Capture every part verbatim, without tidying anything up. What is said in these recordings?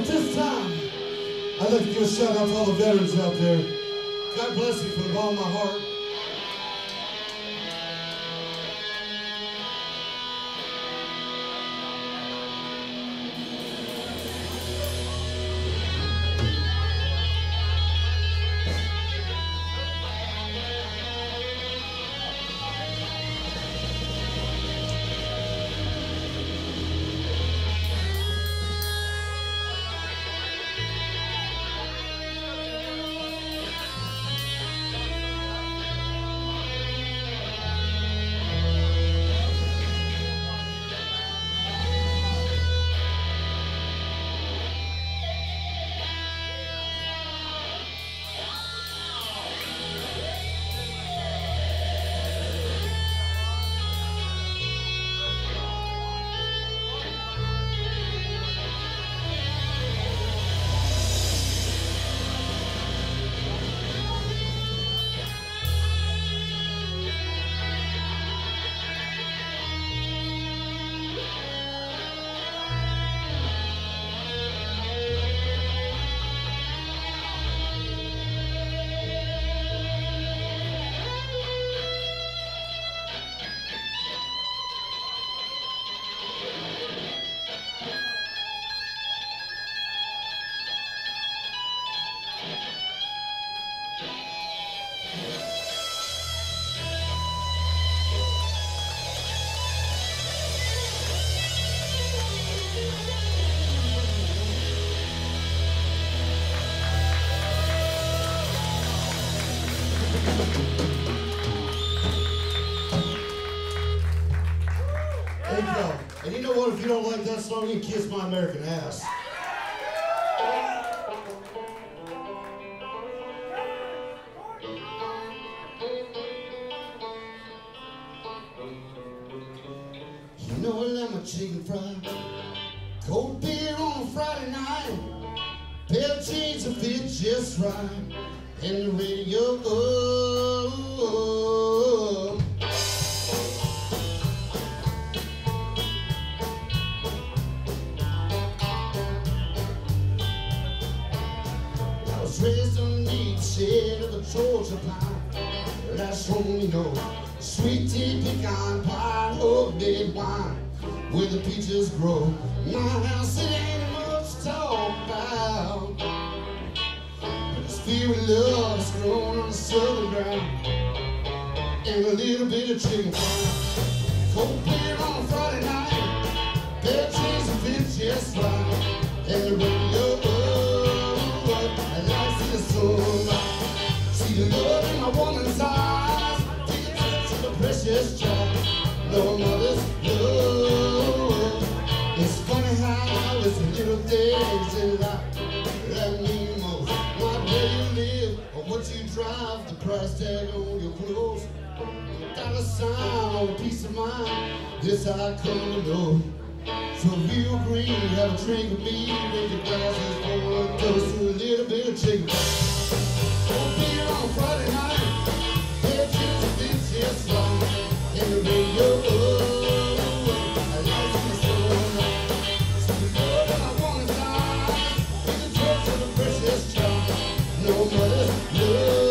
At this time, I'd like to give a shout out to all the veterans out there. God bless you from the bottom of my heart. And you know what? If you don't like that song, you can kiss my American ass. You know I like my chicken fried, cold beer on a Friday night, pair of jeans that fit just right, and the radio. Oh, oh, oh. Raised on the shade of a Georgia pine. That's home, you know. Sweet tea, pecan pie, homemade wine, where the peaches grow. My house, it ain't much to talk about, but this fear of love is grown on the southern ground, and a little bit of chicken fried, cold beer on a Friday night, bed cheese and fit just right, and the radio. See the love in my woman's eyes, take a touch of a precious child, no mother's love. It's funny how it's the little things in life that mean most. Not where you live or what you drive, the price tag on your clothes, the dollar sign or a piece of mind. This I come to know. So if you agree, have a drink with me, raise your glasses for a toast to a little bit of chicken. Cold beer on Friday night, bed cheese and bits just right, and the radio. I like to be so right. So the love in my woman's eyes, with the touch of a precious child, no mother's love.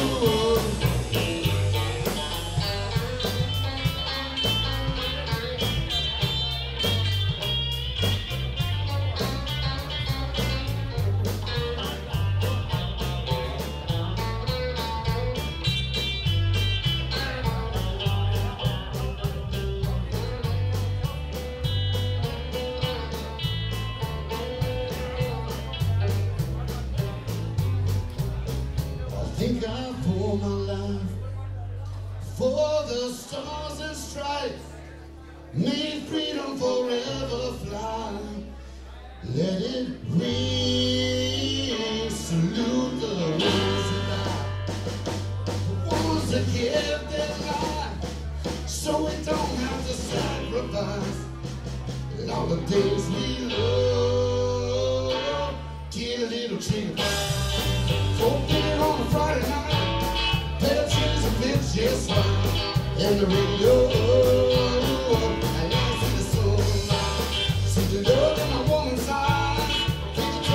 Think I pour my life for the stars and stripes, may freedom forever fly. Let it ring, salute the ones that die, the ones that give their life, so we don't have to sacrifice. And all the days we love, get a little chicken pie. Cold beer on a Friday night, pair of cheese and bits just right, and the radio. I like to see the sun, see the love in my woman's eyes, take the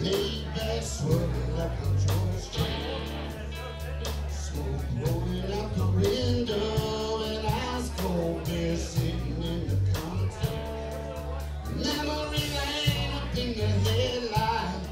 Laid back, swerving like I'm George Strait. Smoke rolling out the window and ice cold beer sitting in the concrete. Memory lane up in the headlight.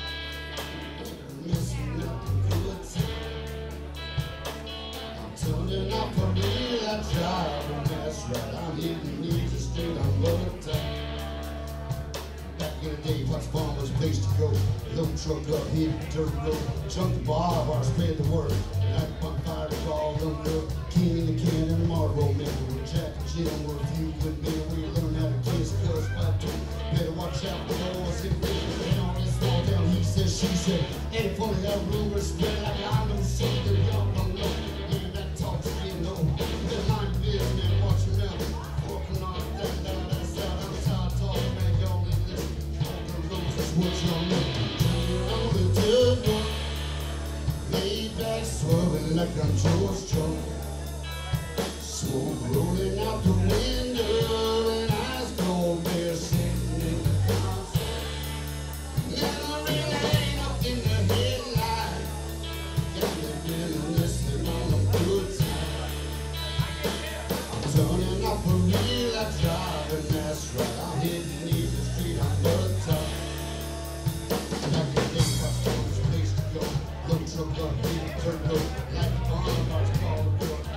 Missing up the good time. I'm turning off the wheel, I drive, and that's right. I'm hitting easy straight on the top. Back in the day, Potts Farm was a place to go. Load truck up, hit the dirt road. Jump the bar, bar, spread the word. Night my fire to fall under. King in the can and the Marlboro man. With Jack and Jim were a few good men. We learn how to kiss, cuz fight too. Better watch out for those in the and on this small down. He said, she said. Ain't funny that rumors spread like I know something y'all don't know. Man, that talk's getting low. Better mind your business, man, watch your mouth. Walking on that, that, that's out. I'm tired of talking, man, y'all ain't listening. What y'all know? Turning on the turbo, laid back, swerving like I'm George Strait. Smoke rolling out the window and ice cold beer sitting in the concert. Memory lane up in the headlight. Got me reminiscing on a good time. I'm turning off the wheel, I drive, and that's right. I'm hitting easy street on the top. Truck up, hit turn low, like a bomb, cars call the door.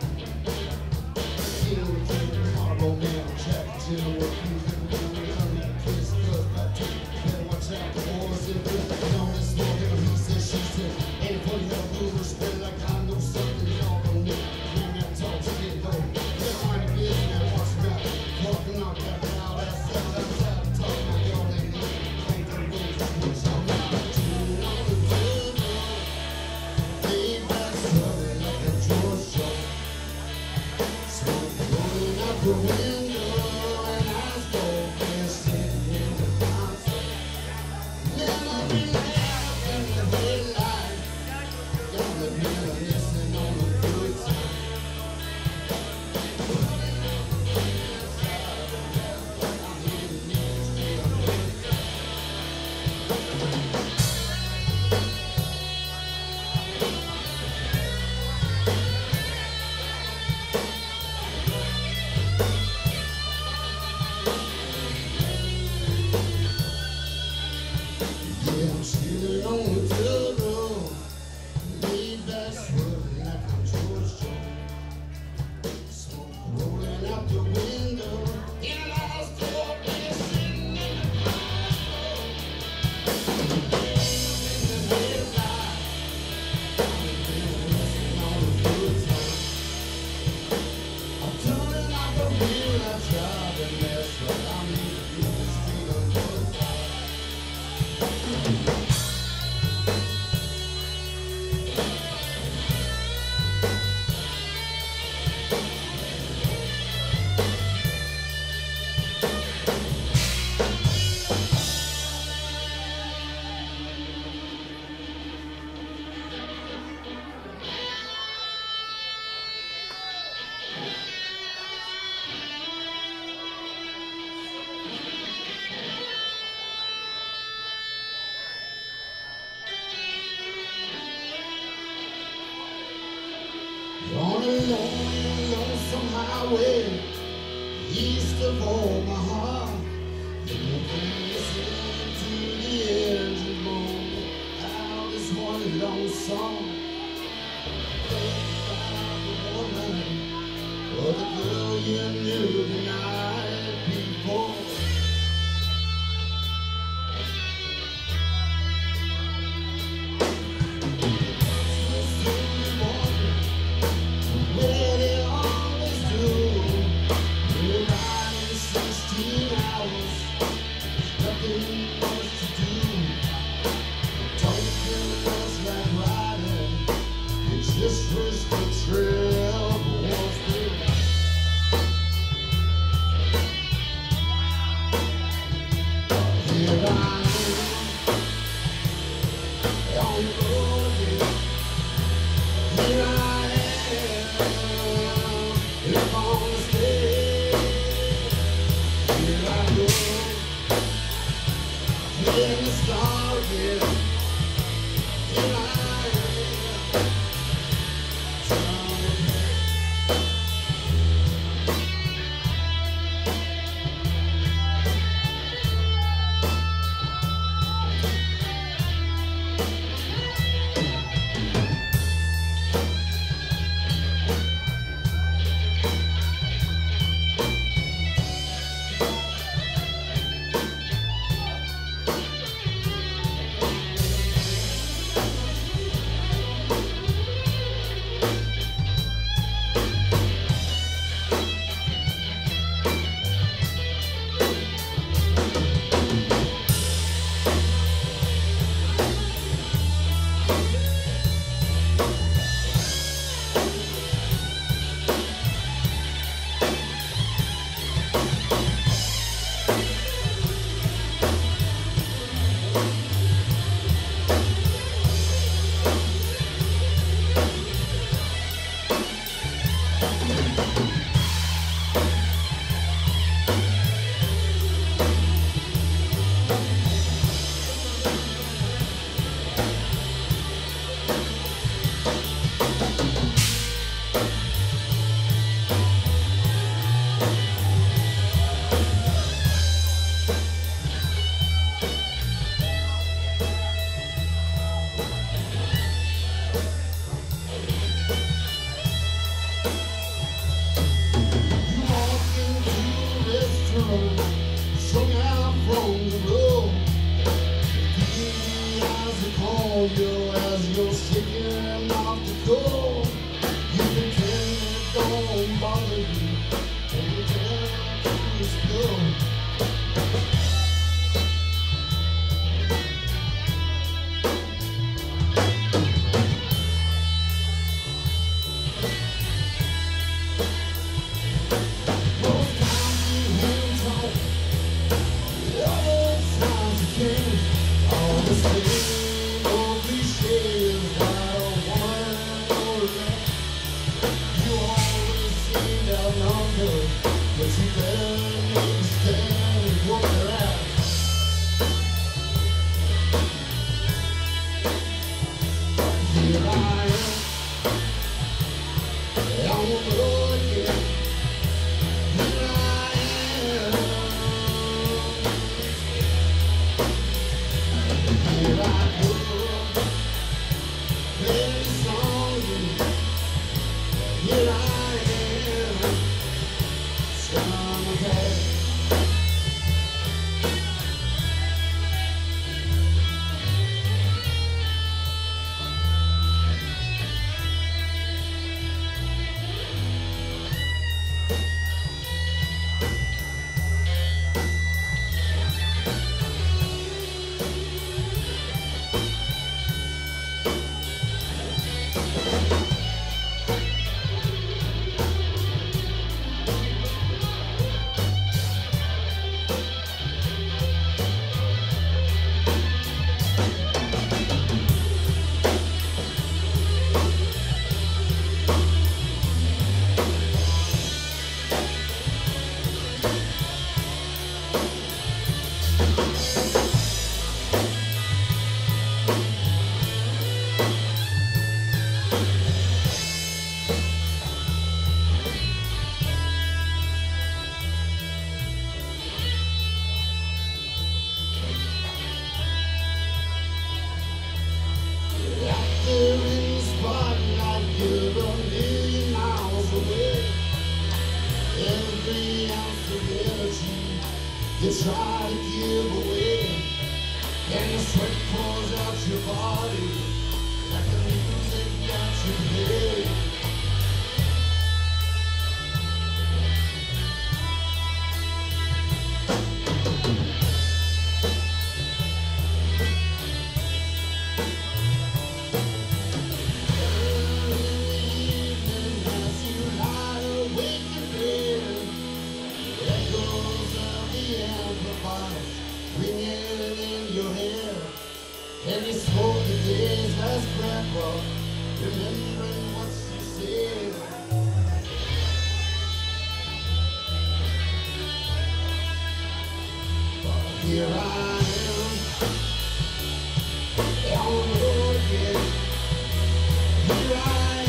King with the king, Marlboro man, Jack and Jim, what you can do, we learn how to kiss, cuz by two. Better watch out for boys in the and on this morning, he said, she said, ain't funny how rumors spread like I know something y'all don't know. When that talk's get low, better mind your business, man, watch your mouth. Walking on that loud ass sound, I'm tired of talking, man, y'all ain't know. Ain't the rules, what y'all know. Turning on the turbo. The window and ice cold beer sitting in the concert. Memory lane in the headlight. Got me reminiscing on a good time. I'm hitting it straight on the top. I'm sitting on the turbo, laid back, swerving like I'm George Strait. Smoke rolling out the window, and I was cold beer sitting in the concert. In the headlight, I've been missing on a good time. I'm turning off the wheel, I drive, and that's right. I'm hitting the street on the top. On a lonely, lonesome highway, east of Omaha, you can listen to the engine moan out this one long song. Think about the woman or the girl you knew the night before. Where they always do, we're riding sixteen hours, there's nothing much to do. Don't feel much like riding, it just was the trail was there. on you as you're shaking off the cold. You pretend it don't bother you, and you tell to explode. You try to give away, and the sweat pours out your body like the music that you play. And you smoke the day's last breath while remembering what she said. But here I am, on the road again. Here I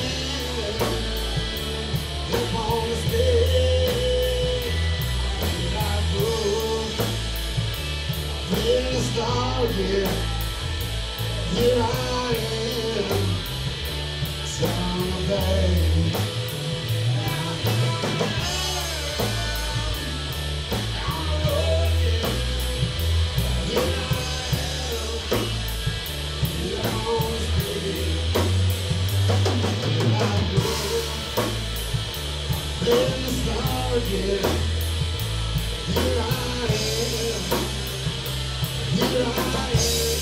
am, upon the stage. Here I go, playing the star again. Here I am, Shawn Lane. Again. Here I am, here I am.